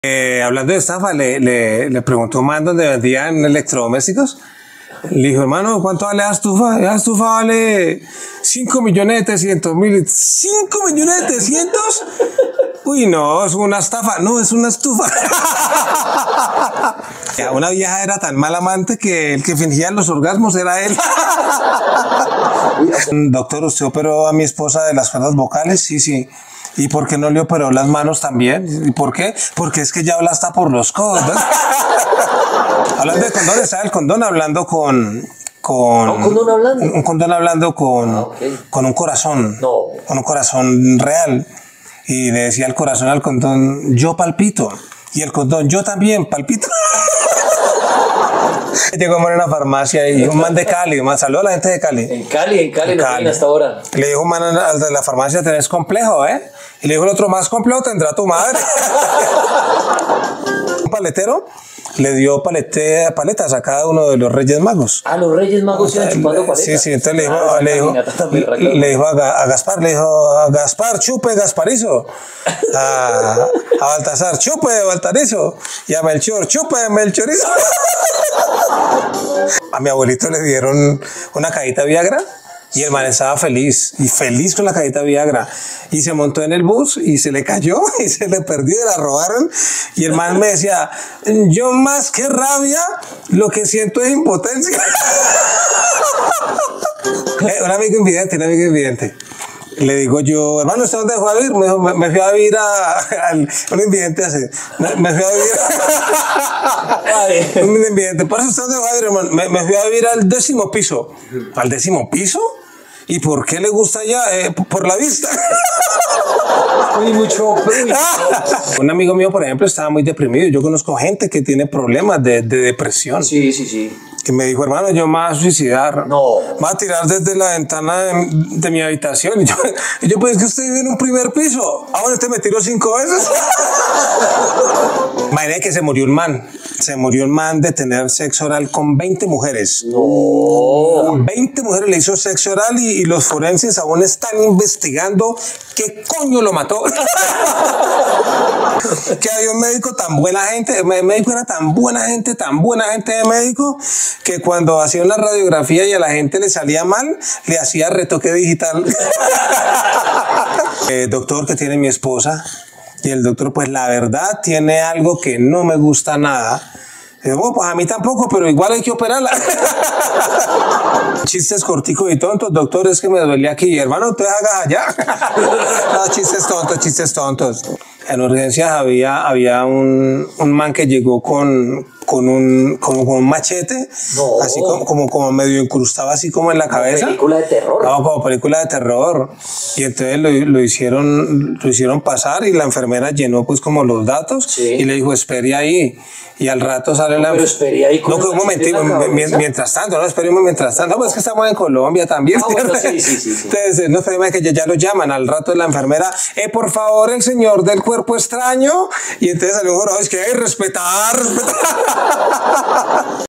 Hablando de estafa, le preguntó un man donde vendían electrodomésticos. Le dijo, hermano, ¿cuánto vale la estufa? La estufa vale 5.300.000. ¿5.300.000? Uy, no, es una estafa. No, es una estufa. Una vieja era tan mal amante que el que fingía los orgasmos era él. Doctor, ¿usted operó a mi esposa de las cuerdas vocales? Sí, sí. ¿Y por qué no le operó las manos también? ¿Y por qué? Porque es que ya habla hasta por los codos, ¿no? Hablando de condón, estaba el condón hablando ¿Un condón hablando? Un condón hablando con un corazón. No. Con un corazón real. Y le decía el corazón al condón, yo palpito. Y el condón, yo también palpito. Llegó a una farmacia y un man de Cali, man, saludó a la gente de Cali. En Cali no tienen hasta ahora. Le dijo un man al de la farmacia, tenés complejo, ¿eh? Y le dijo el otro, más complejo tendrá tu madre. Un paletero le dio paletas a cada uno de los Reyes Magos. Ah, los Reyes Magos iban chupando paletas. Sí, sí, entonces le dijo a Gaspar, a Gaspar, chupe Gasparizo. A Baltasar, chupe Baltarizo. Y a Melchor, chupe Melchorizo. A mi abuelito le dieron una cajita Viagra. Y el man estaba feliz con la cajita Viagra. Y se montó en el bus y se le cayó y se le perdió y la robaron. Y el man me decía, yo más que rabia, lo que siento es impotencia. Un amigo invidente. Le digo yo, hermano, ¿usted dónde fue a vivir? Me dijo, me fui a vivir un invidente hace. Me fui a vivir. Un invidente. Por eso ¿usted dónde fue a vivir, hermano? Me fui a vivir al 10º piso. ¿Al 10º piso? ¿Y por qué le gusta allá? Por la vista. Un amigo mío, por ejemplo, estaba muy deprimido. Yo conozco gente que tiene problemas de depresión. Sí. Que me dijo, hermano, yo me voy a suicidar. No. Me voy a tirar desde la ventana de mi habitación. Y yo, pues, que usted vive en un primer piso. Ah, bueno, usted me tiró 5 veces. Imagínate que se murió un man. Se murió un man de tener sexo oral con 20 mujeres. No. 20 mujeres le hizo sexo oral y los forenses aún están investigando qué coño lo mató. Que había un médico tan buena gente, el médico era tan buena gente de médico, que cuando hacía una radiografía y a la gente le salía mal, le hacía retoque digital. Doctor, que tiene mi esposa. Y el doctor, pues la verdad, tiene algo que no me gusta nada. Y digo, pues a mí tampoco, pero igual hay que operarla. Chistes corticos y tontos, doctor, es que me duele aquí. Hermano, te hagas allá. No, chistes tontos. En urgencias había un man que llegó con un machete, no. Así como medio incrustado, así como en la cabeza. Película de terror. No, como película de terror. Y entonces lo hicieron pasar y la enfermera llenó pues como los datos, sí. Y le dijo, espere ahí. Y al rato sale la... Pero espere ahí. No, un momentito, mientras tanto, no, esperemos mientras tanto. No, pues es que estamos en Colombia también. Bueno, sí. Entonces, no, esperemos que ya lo llaman. Al rato la enfermera, por favor, el señor del cuerpo extraño. Y entonces salió un jurado, es que hay respetar.